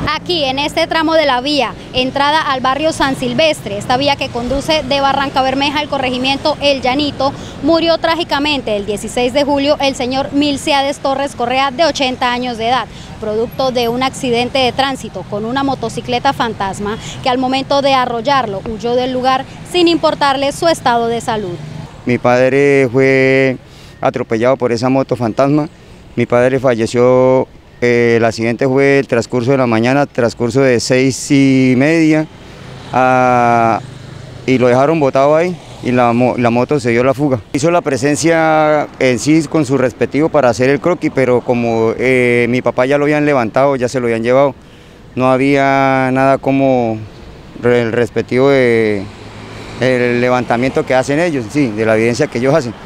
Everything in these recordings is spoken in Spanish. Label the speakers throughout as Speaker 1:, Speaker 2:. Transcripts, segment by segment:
Speaker 1: Aquí, en este tramo de la vía, entrada al barrio San Silvestre, esta vía que conduce de Barrancabermeja al corregimiento El Llanito, murió trágicamente el 16 de julio el señor Milciades Torres Correa, de 80 años de edad, producto de un accidente de tránsito con una motocicleta fantasma que al momento de arrollarlo huyó del lugar sin importarle su estado de salud.
Speaker 2: Mi padre fue atropellado por esa moto fantasma. Mi padre falleció. El accidente fue el transcurso de la mañana, transcurso de 6:30, y lo dejaron botado ahí y la moto se dio la fuga. Hizo la presencia en sí con su respectivo para hacer el croquis, pero como mi papá ya lo habían levantado, ya se lo habían llevado, no había nada como el respectivo el levantamiento que hacen ellos, sí, de la evidencia que ellos hacen.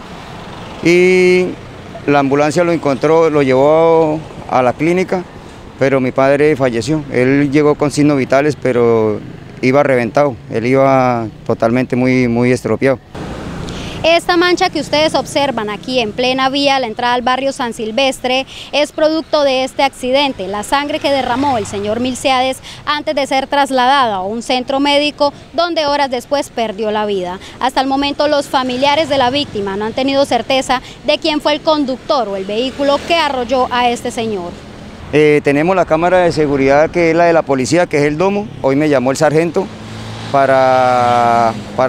Speaker 2: Y la ambulancia lo encontró, lo llevó a la clínica, pero mi padre falleció. Él llegó con signos vitales, pero iba reventado, él iba totalmente muy estropeado.
Speaker 1: Esta mancha que ustedes observan aquí en plena vía, la entrada al barrio San Silvestre, es producto de este accidente. La sangre que derramó el señor Milciades antes de ser trasladado a un centro médico, donde horas después perdió la vida. Hasta el momento los familiares de la víctima no han tenido certeza de quién fue el conductor o el vehículo que arrolló a este señor.
Speaker 2: Tenemos la cámara de seguridad, que es la de la policía, que es el domo. Hoy me llamó el sargento para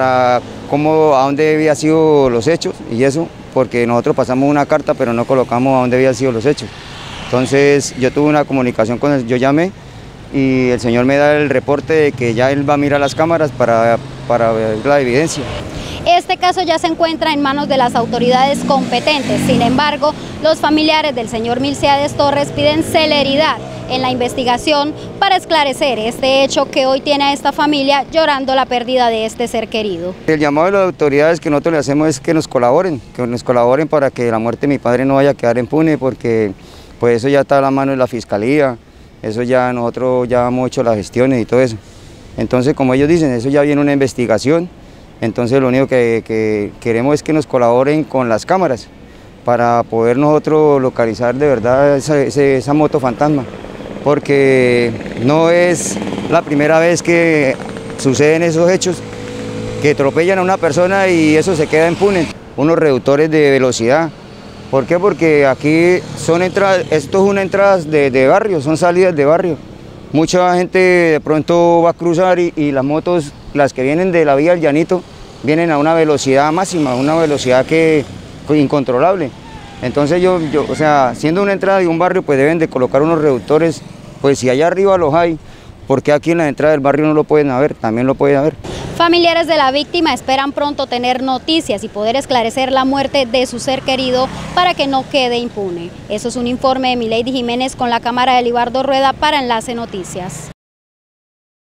Speaker 2: a dónde habían sido los hechos y eso, porque nosotros pasamos una carta pero no colocamos a dónde habían sido los hechos. Entonces yo tuve una comunicación con él, yo llamé y el señor me da el reporte de que ya él va a mirar las cámaras para ver la evidencia.
Speaker 1: Este caso ya se encuentra en manos de las autoridades competentes. Sin embargo, los familiares del señor Milciades Torres piden celeridad en la investigación para esclarecer este hecho que hoy tiene a esta familia llorando la pérdida de este ser querido.
Speaker 2: El llamado de las autoridades que nosotros le hacemos es que nos colaboren para que la muerte de mi padre no vaya a quedar impune, porque pues eso ya está a la mano de la fiscalía, eso ya nosotros ya hemos hecho las gestiones y todo eso. Entonces, como ellos dicen, eso ya viene una investigación. Entonces lo único que queremos es que nos colaboren con las cámaras para poder nosotros localizar de verdad esa moto fantasma, porque no es la primera vez que suceden esos hechos, que atropellan a una persona y eso se queda impune. Unos reductores de velocidad. ¿Por qué? Porque aquí son entradas, esto es una entrada de barrio, son salidas de barrio. Mucha gente de pronto va a cruzar y las motos, las que vienen de la vía del Llanito, vienen a una velocidad máxima, una velocidad incontrolable. Entonces o sea, siendo una entrada de un barrio, pues deben de colocar unos reductores, pues si allá arriba los hay, porque aquí en la entrada del barrio no lo pueden haber, también lo pueden haber.
Speaker 1: Familiares de la víctima esperan pronto tener noticias y poder esclarecer la muerte de su ser querido para que no quede impune. Eso es un informe de Milady Jiménez con la cámara de Libardo Rueda para Enlace Noticias.